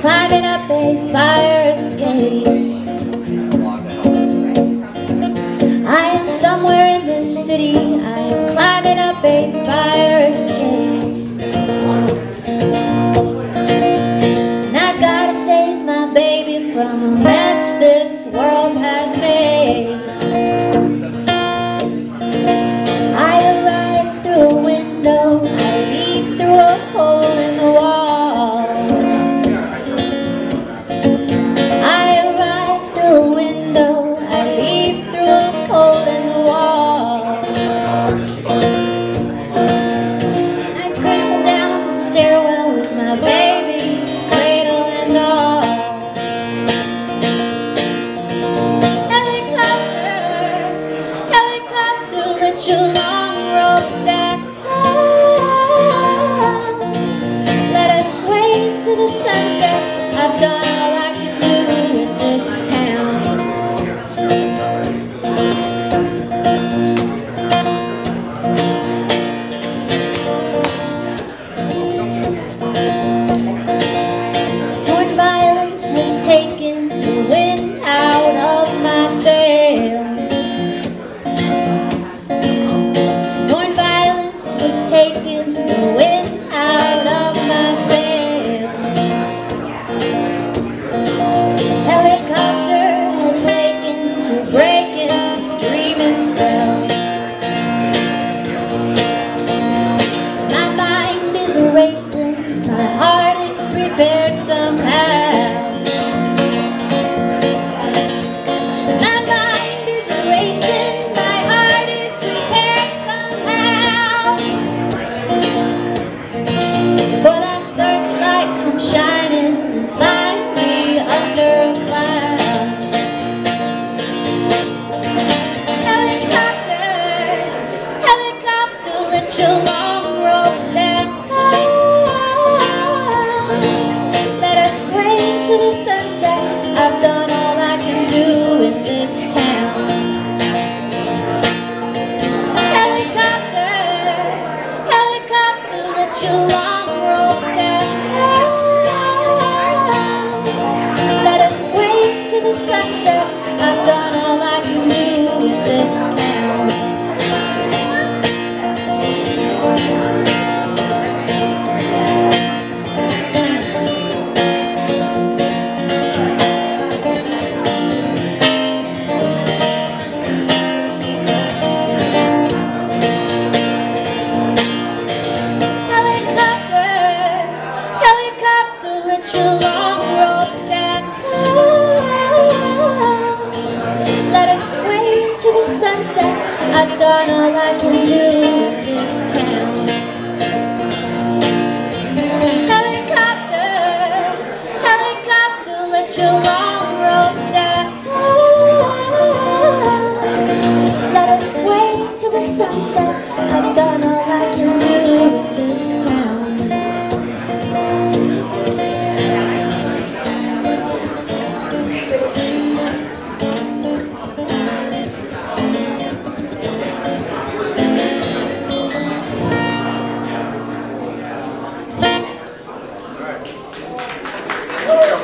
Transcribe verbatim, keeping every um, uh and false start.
climbing up a fire escape. I am somewhere in this city. I am climbing up a fire escape. And I gotta save my baby from a mess this world has made. I arrive through a window, I leave through a hole in the wall. I arrive through a window, I leave through a hole in the wall. I scramble down the stairwell with my baby, cradle and all. Helicopter, helicopter, let your long rope down. Let us sway to the sunset. I've done all I can do in this town. Torn violence has taken the wind out of my sails. Torn violence was taking the wind out of my sails. Helicopter has taken to breaking this dreaming spell. My mind is erasing, my heart is prepared somehow. My mind is erasing, my heart is prepared somehow. For that searchlight come shining and find me under a cloud. Helicopter, helicopter, let your long rope down. Let us sway to the sunset. I've done all I can do in this town. Helicopter, helicopter, let your long rope down. Let us sway to the sunset. I've done all I can do in this town. Helicopter, helicopter, let your long rope down. Let us sway to the sunset. I've done all I can do in this town. Helicopter, helicopter, let your long rope down. Let us sway to the sunset. I've done all I can do in this town. All right.